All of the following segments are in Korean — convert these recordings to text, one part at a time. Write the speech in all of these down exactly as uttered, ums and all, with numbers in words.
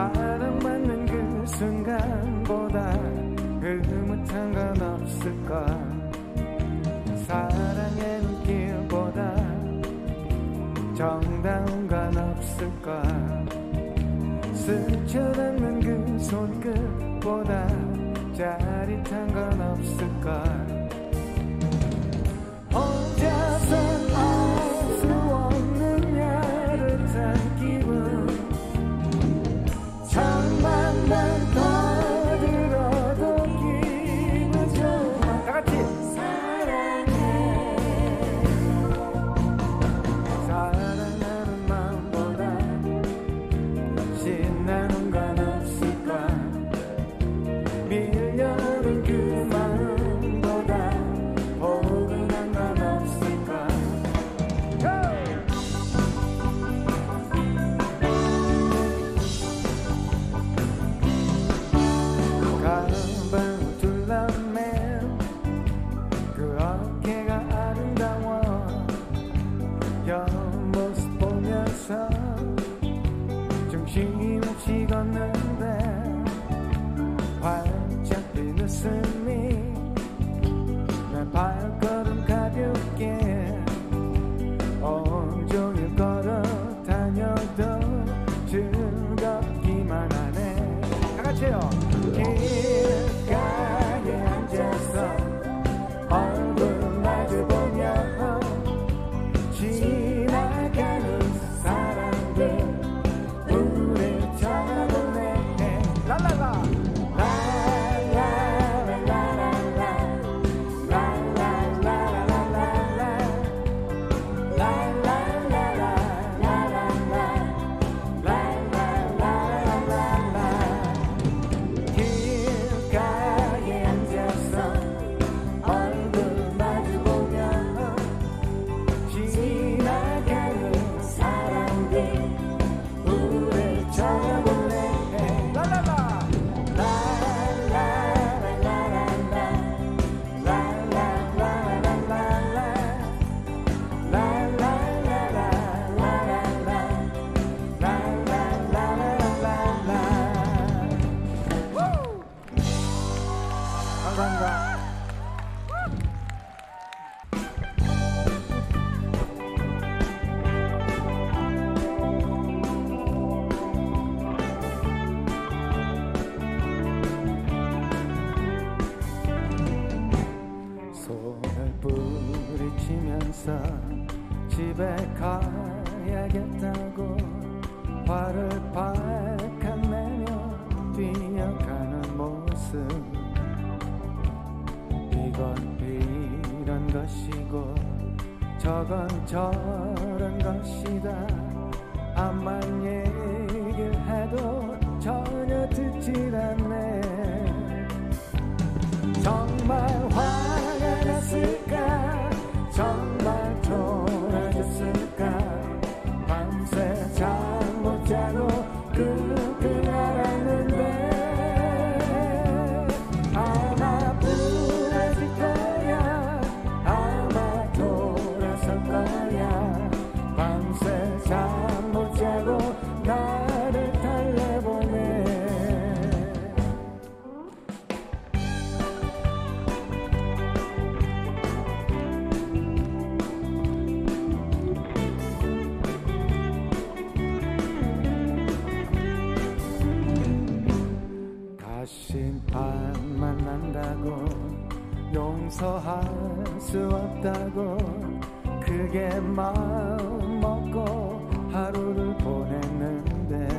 사랑받는 그 순간보다 흐뭇한 건 없을까. 사랑의 눈길보다 정다운 건 없을까. 스쳐닿는 그 손끝보다 짜릿한 건 없을까. 혼자선 알 수 없는 야릇한 기분. 처음 만난 더 들어도 기분 좋아. 다같이 사랑해. 사랑하는 마음보다 신나는 건 없을까. 밀려오는 그 마음보다 포근한 건 없을까. 가방 둘러맨 그 어깨가 아름다워. 옆모습 보면서 정신없이 걷는데 활짝 핀 웃음이 내 발걸음 가볍게 온종일 걸어 다녀도 즐겁기만 하네. 다같이요. 길가에 앉아서 얼굴 마주보며 지나가는 사람들 우릴 쳐다보네. 랄랄라 집에 가야겠다고 화를 발칵 내며 뛰어가는 모습. 이건 이런 것이고 저건 저런 것이다. 암만 얘기를 해도 전혀 듣질 않네. 정말 화가 났을까. 정말 돌아줬을까. 밤새 잠 못 자고 끙끙 앓았는데 아마 부러질 거야. 아마 돌아설 거야. 밤새 잠 못 자고 나를 달래보네. 다시만 만난다고 용서할 수 없다고 크게 마음 먹고 하루를 보냈는데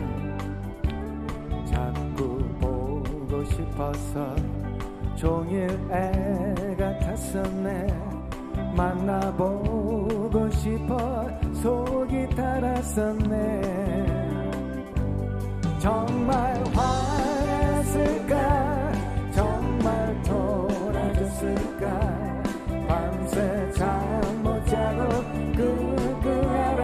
자꾸 보고 싶어서 종일 애가 탔었네. 만나보고 싶어 속이 달았었네. 정말 화났을까. 정말 돌아줬을까. 밤새 잠 못 자고 끙끙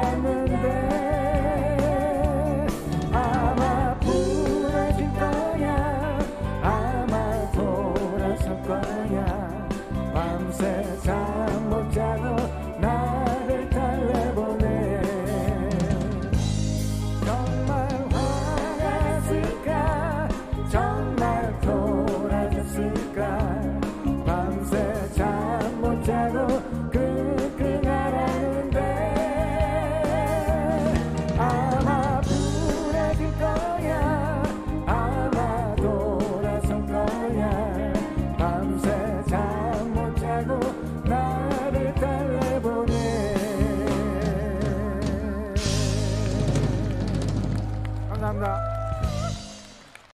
앓았는데 아마 부러질 거야. 아마 돌아설 거야. 밤새 잠 못 자고 나를 달래보네. 정말 화났을까. 그